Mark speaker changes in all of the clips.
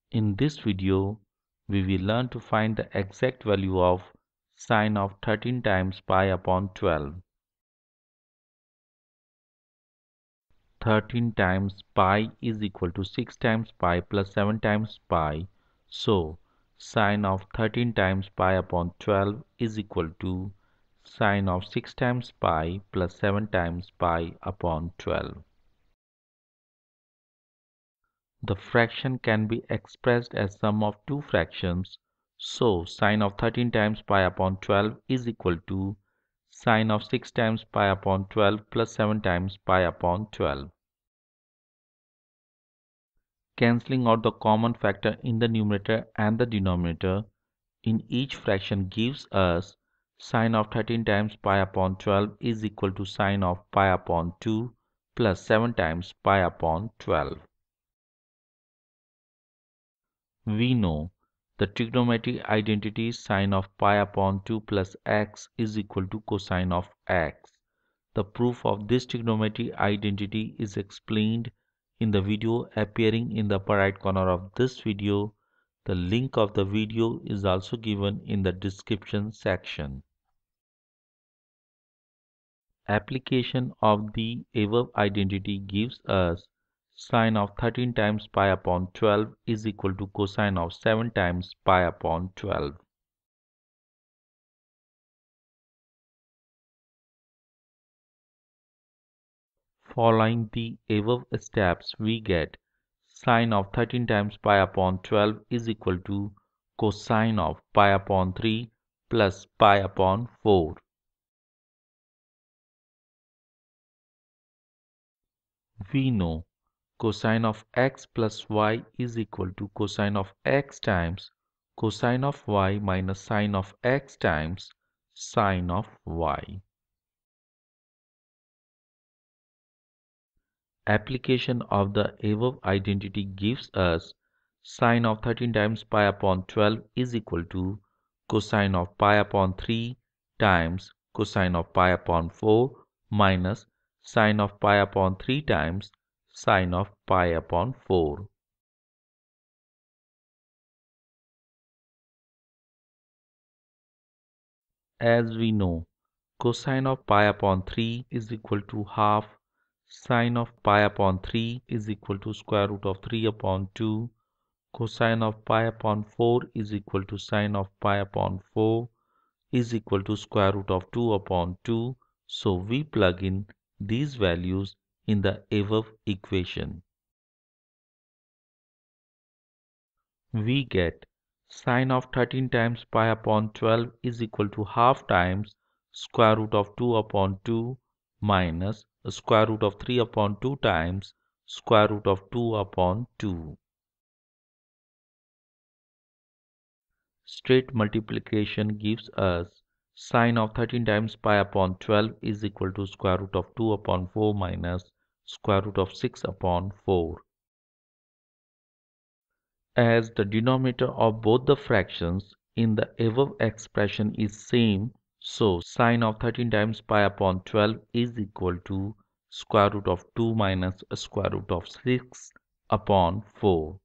Speaker 1: In this video, we will learn to find the exact value of sine of 13 times pi upon 12. 13 times pi is equal to 6 times pi plus 7 times pi. So, sine of 13 times pi upon 12 is equal to sine of 6 times pi plus 7 times pi upon 12. The fraction can be expressed as sum of two fractions. So sine of 13 times pi upon 12 is equal to sine of 6 times pi upon 12 plus 7 times pi upon 12. Cancelling out the common factor in the numerator and the denominator in each fraction gives us sine of 13 times pi upon 12 is equal to sine of pi upon 2 plus 7 times pi upon 12. We know the trigonometric identity sine of pi upon 2 plus x is equal to cosine of x. The proof of this trigonometric identity is explained in the video appearing in the upper right corner of this video. The link of the video is also given in the description section. Application of the above identity gives us sine of 13 times pi upon 12 is equal to cosine of 7 times pi upon 12. Following the above steps, we get sine of 13 times pi upon 12 is equal to cosine of pi upon 3 plus pi upon 4. We know cosine of x plus y is equal to cosine of x times cosine of y minus sine of x times sine of y. Application of the above identity gives us sine of 13 times pi upon 12 is equal to cosine of pi upon 3 times cosine of pi upon 4 minus sine of pi upon 3 times sine of pi upon 4. As we know, cosine of pi upon 3 is equal to half sine of pi upon 3 is equal to square root of 3 upon 2. Cosine of pi upon 4 is equal to sine of pi upon 4 is equal to square root of 2 upon 2. So we plug in these values in the above equation. We get sine of 13 times pi upon 12 is equal to half times square root of 2 upon 2 minus square root of 3 upon 2 times square root of 2 upon 2. Straight multiplication gives us sine of 13 times pi upon 12 is equal to square root of 2 upon 4 minus square root of 6 upon 4. As the denominator of both the fractions in the above expression is same, so sine of 13 times pi upon 12 is equal to square root of 2 minus square root of 6 upon 4.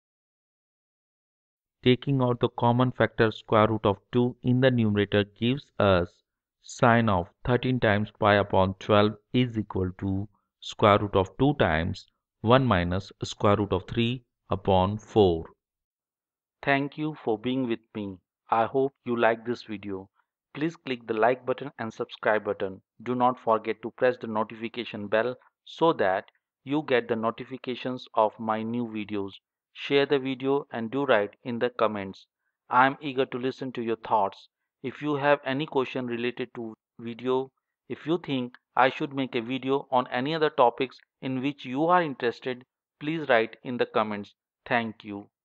Speaker 1: Taking out the common factor square root of 2 in the numerator gives us sine of 13 times pi upon 12 is equal to square root of 2 times 1 minus square root of 3 upon 4. Thank you for being with me. I hope you like this video. Please click the like button and subscribe button. Do not forget to press the notification bell so that you get the notifications of my new videos. Share the video and do write in the comments. I am eager to listen to your thoughts. If you have any question related to video, if you think I should make a video on any other topics in which you are interested, please write in the comments. Thank you.